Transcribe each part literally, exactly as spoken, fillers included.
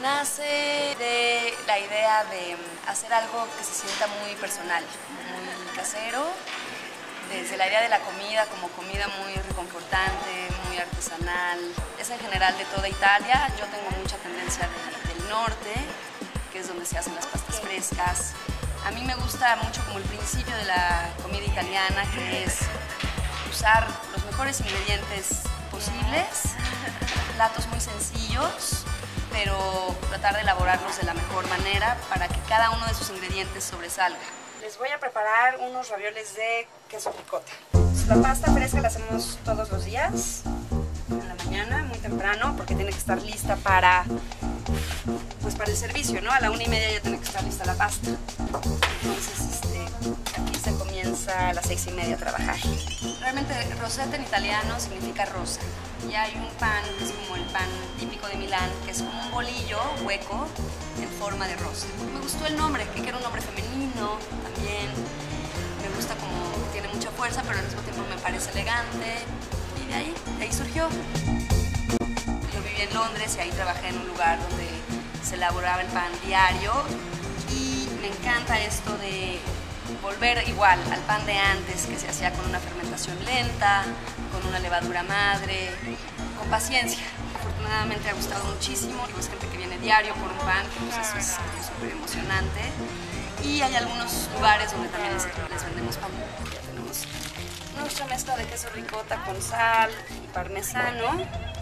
nace de la idea de hacer algo que se sienta muy personal, muy casero, desde la idea de la comida como comida muy reconfortante, muy artesanal. Es en general de toda Italia. Yo tengo mucha tendencia de, del norte, que es donde se hacen las pastas frescas. A mí me gusta mucho como el principio de la comida italiana, que es usar los mejores ingredientes posibles, platos muy sencillos, pero tratar de elaborarlos de la mejor manera para que cada uno de sus ingredientes sobresalga. Les voy a preparar unos ravioles de queso ricota. La pasta fresca la hacemos todos los días, en la mañana, muy temprano, porque tiene que estar lista para, pues para el servicio, ¿no? A la una y media ya tiene que estar lista la pasta. Entonces, este, aquí se comienza a las seis y media a trabajar. Realmente rosetta en italiano significa rosa. Y hay un pan que es como el pan típico de Milán, que es como un bolillo hueco en forma de rosa. Me gustó el nombre, que era un nombre femenino también. Me gusta como tiene mucha fuerza, pero al mismo tiempo me parece elegante. Y de ahí, de ahí surgió. Yo viví en Londres y ahí trabajé en un lugar donde se elaboraba el pan diario. Y me encanta esto de volver igual al pan de antes, que se hacía con una fermentación lenta, con una levadura madre, con paciencia. Afortunadamente ha gustado muchísimo, es gente que viene diario por un pan, pues eso es súper emocionante. Y hay algunos lugares donde también les, les vendemos pan. Ya tenemos nuestra mezcla de queso ricota con sal y parmesano.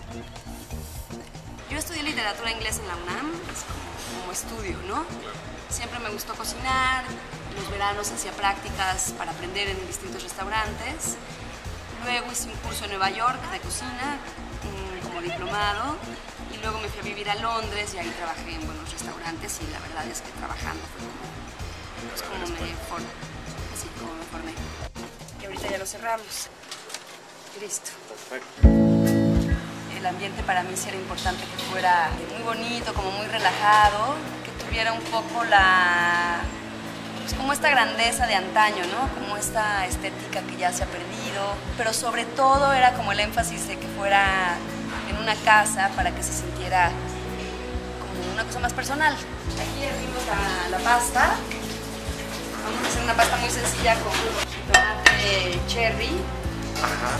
Yo estudié literatura inglesa en la UNAM, es como, como estudio, ¿no? Siempre me gustó cocinar, en los veranos hacía prácticas para aprender en distintos restaurantes. Luego hice un curso en Nueva York de cocina, como diplomado, y luego me fui a vivir a Londres y ahí trabajé en buenos restaurantes y la verdad es que trabajando fue como, pues como me formé, así como me formé. Y ahorita ya lo cerramos. Listo. Perfecto. El ambiente para mí sí era importante que fuera muy bonito, como muy relajado, que tuviera un poco la, pues como esta grandeza de antaño, ¿no? Como esta estética que ya se ha perdido, pero sobre todo era como el énfasis de que fuera en una casa para que se sintiera como una cosa más personal. Aquí hervimos la, la pasta. Vamos a hacer una pasta muy sencilla con tomate cherry. Ajá.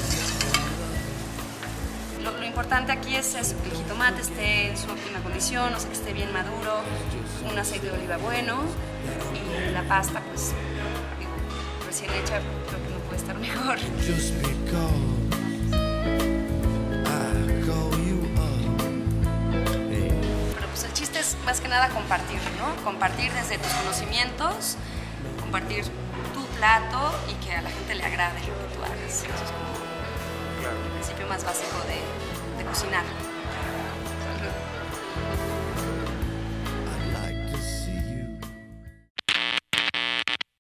Lo, lo importante aquí es eso, que el jitomate esté en su óptima condición, o sea, que esté bien maduro, un aceite de oliva bueno y la pasta, pues, digo, recién hecha, creo que no puede estar mejor. Pero pues el chiste es más que nada compartir, ¿no? Compartir desde tus conocimientos, compartir tu plato y que a la gente le agrade lo que tú hagas. Eso es como el principio más básico de, de cocinar.